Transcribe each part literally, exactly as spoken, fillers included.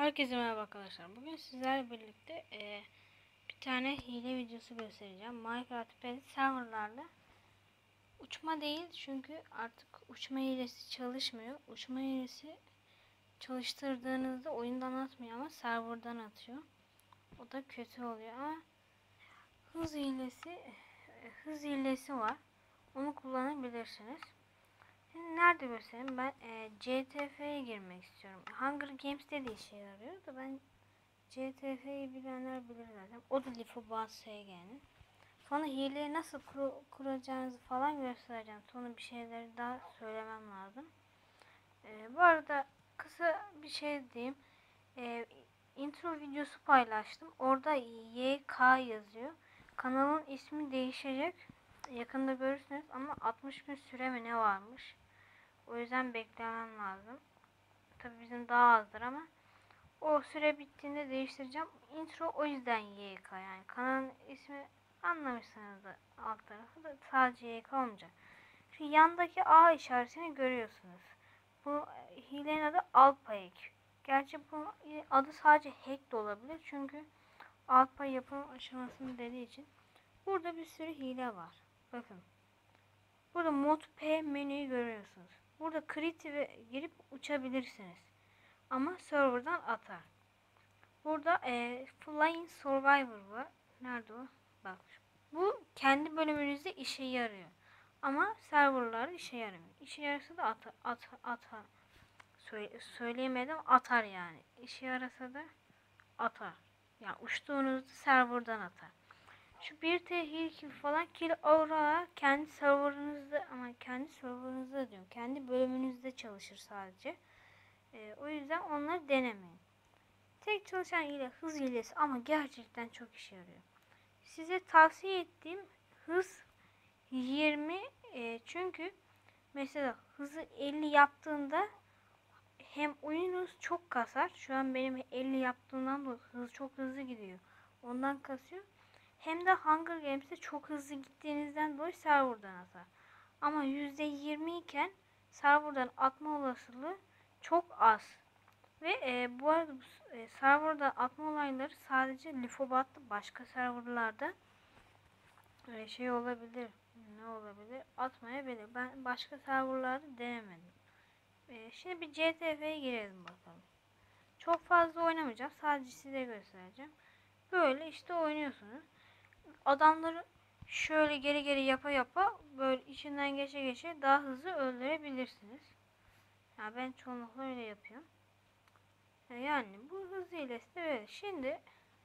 Herkese merhaba arkadaşlar. Bugün sizlerle birlikte e, bir tane hile videosu göstereceğim. Minecraft Pet serverlarda uçma değil, çünkü artık uçma hilesi çalışmıyor. Uçma hilesi çalıştırdığınızda oyundan atmıyor ama serverdan atıyor. O da kötü oluyor ama hız hilesi e, hız hilesi var. Onu kullanabilirsiniz. Şimdi nerede göstereyim? Ben e, C T F'ye girmek istiyorum. Hunger Games'te de işe yarıyor da ben C T F'yi bilenler bilir zaten. O da Lifobas S G'nin. Sonra hileyi nasıl kur kuracağınızı falan göstereceğim. Sonra bir şeyleri daha söylemem lazım. Ee, bu arada kısa bir şey diyeyim. Ee, intro videosu paylaştım. Orada Y K yazıyor. Kanalın ismi değişecek. Yakında görürsünüz ama altmış gün süre mi ne varmış. O yüzden beklemem lazım. Tabii bizim daha azdır ama o süre bittiğinde değiştireceğim. Intro o yüzden Y K, yani kanalın ismi anlamışsınız da alt tarafı da sadece Y K olmayacak. Şu yandaki A işaretini görüyorsunuz. Bu hilenin adı Alpha Hack. Gerçi bu adı sadece hack de olabilir çünkü Alpha yapım aşamasını dediği için. Burada bir sürü hile var. Bakın. Burada Mod P menüyü görüyorsunuz. Burada Creative'e girip uçabilirsiniz. Ama serverdan atar. Burada e, Flying Survivor var. Nerede o? Bak. Bu kendi bölümünüzde işe yarıyor. Ama serverlarda işe yaramıyor. İşe yarasa da atar. At, atar. Söyle, söyleyemedim, atar yani. İşe yarasa da atar. Yani uçtuğunuzda serverdan atar. Şu bir T Hill falan Kill Aura kendi serverınızda, ama kendi serverınızda diyorum. Kendi bölümünüzde çalışır sadece. E, o yüzden onları denemeyin. Tek çalışan hile hız hilesi ama gerçekten çok işe yarıyor. Size tavsiye ettiğim hız yirmi, e, çünkü mesela hızı elli yaptığında hem oyununuz çok kasar. Şu an benim elli yaptığımdan dolayı hız çok hızlı gidiyor. Ondan kasıyor. Hem de Hunger Games'te çok hızlı gittiğinizden dolayı serverdan atar. Ama yüzde yirmi iken serverdan atma olasılığı çok az. Ve e, bu arada e, serverda atma olayları sadece Lifobat'ta, başka serverlarda e, şey olabilir. Ne olabilir? Atmayabilir. Ben başka serverlarda denemedim. E, şimdi bir C T F'ye girelim bakalım. Çok fazla oynamayacağım. Sadece size göstereceğim. Böyle işte oynuyorsunuz. Adamları şöyle geri geri yapa yapa böyle içinden geçe geçe daha hızlı öldürebilirsiniz. Yani ben çoğunlukla öyle yapıyorum. Yani bu hız hilesi de böyle. Şimdi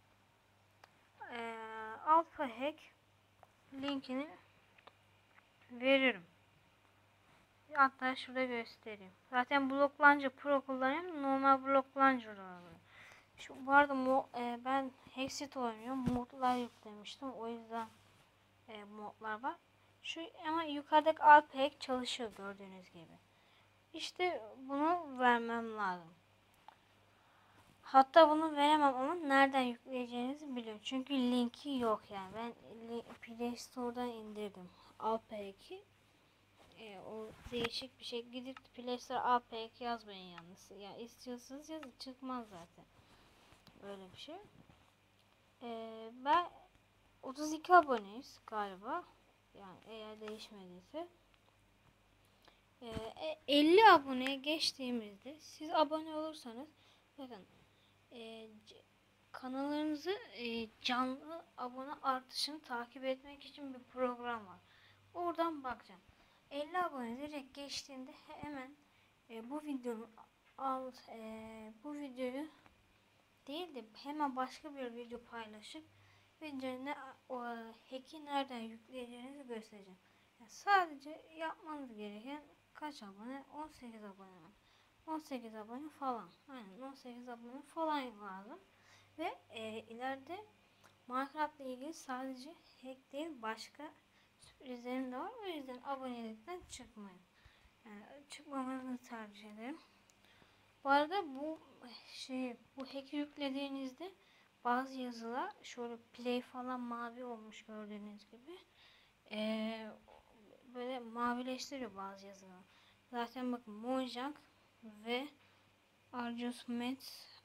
e, Alpha Hack linkini veririm. Hatta şurada göstereyim. Zaten Block Launcher Pro kullanıyorum. Normal Block Launcher var. Şu bu arada mo, e, ben Hexit oynuyorum. Modlar yüklemiştim. O yüzden e, modlar var. Şu ama yukarıdaki Alpha Hack çalışıyor gördüğünüz gibi. İşte bunu vermem lazım. Hatta bunu veremem ama nereden yükleyeceğinizi biliyorum. Çünkü linki yok yani. Ben Play Store'dan indirdim Alpha Hack'i. E, o değişik bir şey. Gidip Play Store Alpha Hack yazmayın yalnız. Yani istiyorsanız yazın, çıkmaz zaten. Öyle bir şey. E, ben otuz iki aboneyiz galiba. Yani eğer değişmediyse. E, elli aboneye geçtiğimizde siz abone olursanız bakın e, kanallarınızı e, canlı abone artışını takip etmek için bir program var. Oradan bakacağım. elli abone direkt geçtiğinde hemen e, bu videonun alt e, bu videoyu değil de hemen başka bir video paylaşıp videonun ne, o hack'i nereden yükleyeceğinizi göstereceğim. Yani sadece yapmanız gereken kaç abone? on sekiz abone mi? on sekiz abone falan. Aynen on sekiz abone falan lazım. Ve e, ileride Minecraft ile ilgili sadece hack değil, başka sürprizlerim de var. O yüzden abonelikten çıkmayın. Yani çıkmamanızı tercih ederim. Bu arada bu şey bu hack'i yüklediğinizde bazı yazılar şöyle play falan mavi olmuş gördüğünüz gibi. Ee, böyle mavileştiriyor bazı yazılar. Zaten bakın Mojang ve Arjus Met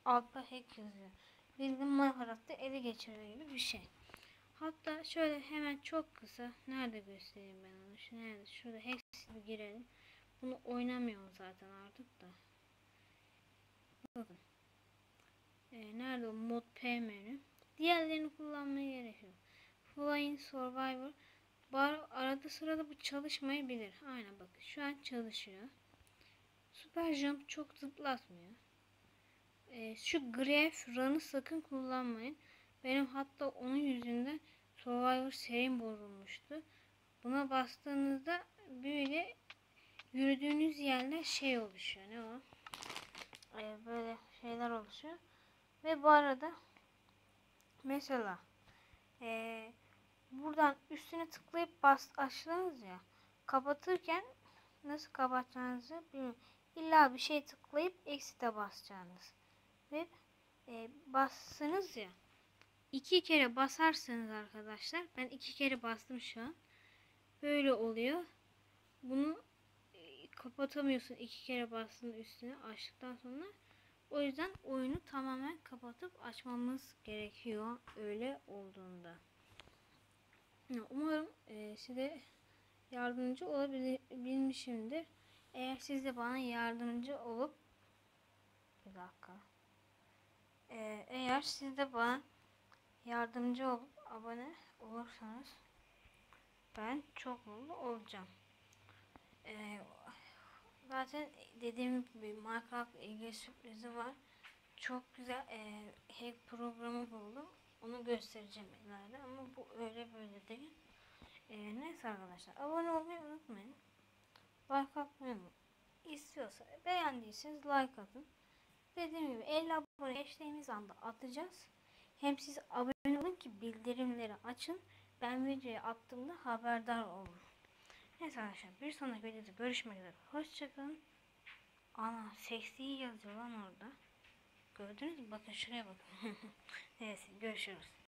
altta hack yazıyor. Bildiğin Minecraft'ta ele geçirdiği gibi bir şey. Hatta şöyle hemen çok kısa, nerede göstereyim ben onu? Şu nerede? Şurada hex'i bir girelim. Bunu oynamıyorum zaten artık da. Bakın. Ee, nerede o mod P menü? Diğerlerini kullanmaya gerek yok. Flying Survivor. Bar arada sırada bu çalışmayabilir. Aynen bakın şu an çalışıyor. Super Jump çok zıplatmıyor. Ee, şu Grave Run'ı sakın kullanmayın. Benim hatta onun yüzünden Survivor serim bozulmuştu. Buna bastığınızda böyle yürüdüğünüz yerler şey oluşuyor. Ne o? Ee, böyle şeyler oluşuyor. Ve bu arada mesela ee, buradan üstüne tıklayıp bas açtınız ya, kapatırken nasıl kapatacağınızı bilmiyorum. İlla bir şey tıklayıp exit'e basacağınız ve e, bassınız ya, iki kere basarsanız arkadaşlar, ben iki kere bastım şu an, böyle oluyor. Bunu e, kapatamıyorsun iki kere bastığın üstüne açtıktan sonra. O yüzden oyunu tamamen kapatıp açmamız gerekiyor öyle olduğunda. Umarım e, size yardımcı olabilmişimdir. Eğer siz de bana yardımcı olup bir dakika. Ee, eğer siz de bana yardımcı olup abone olursanız ben çok mutlu olacağım. Ee, zaten dediğim gibi Minecraft ilgili sürprizi var. Çok güzel e, hack programı buldum. Onu göstereceğim ileride ama bu öyle böyle değil. E, neyse arkadaşlar, abone olmayı unutmayın. Like atmayı istiyorsa, beğendiyseniz like atın. Dediğim gibi elli abone geçtiğimiz anda atacağız. Hem siz abone olun ki bildirimleri açın. Ben videoyu attığımda haberdar olun. Neyse arkadaşlar, bir sonraki videoda görüşmek üzere. Hoşçakalın. Ana seksi yazıyor lan orada. Gördünüz mü? Bakın şuraya bakın. Neyse görüşürüz.